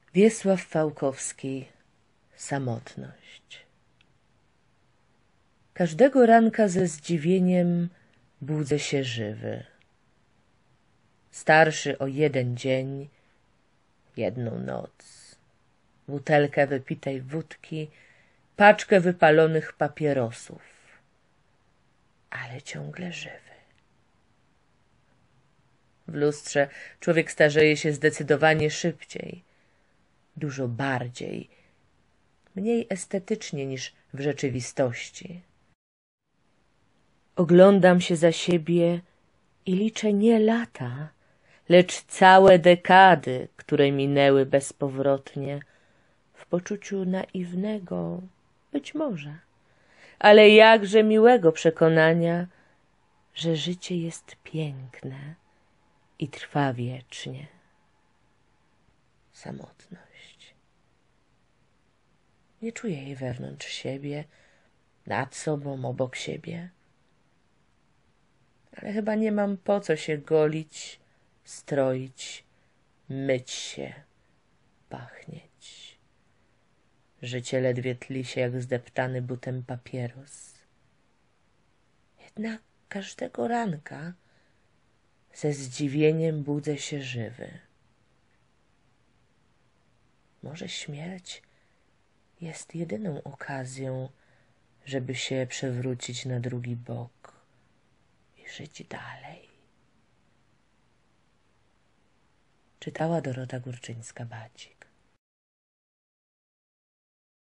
Wiesław Fałkowski. Samotność. Każdego ranka ze zdziwieniem budzę się żywy. Starszy o 1 dzień, 1 noc. Butelkę wypitej wódki, paczkę wypalonych papierosów. Ale ciągle żywy. W lustrze człowiek starzeje się zdecydowanie szybciej, dużo bardziej, mniej estetycznie niż w rzeczywistości. Oglądam się za siebie i liczę nie lata, lecz całe dekady, które minęły bezpowrotnie, w poczuciu naiwnego, być może, ale jakże miłego przekonania, że życie jest piękne i trwa wiecznie. Samotność. Nie czuję jej wewnątrz siebie, nad sobą, obok siebie. Ale chyba nie mam po co się golić, stroić, myć się, pachnieć. Życie ledwie tli się jak zdeptany butem papieros. Jednak każdego ranka ze zdziwieniem budzę się żywy. Może śmierć jest jedyną okazją, żeby się przewrócić na drugi bok i żyć dalej. Czytała Dorota Górczyńska-Bacik.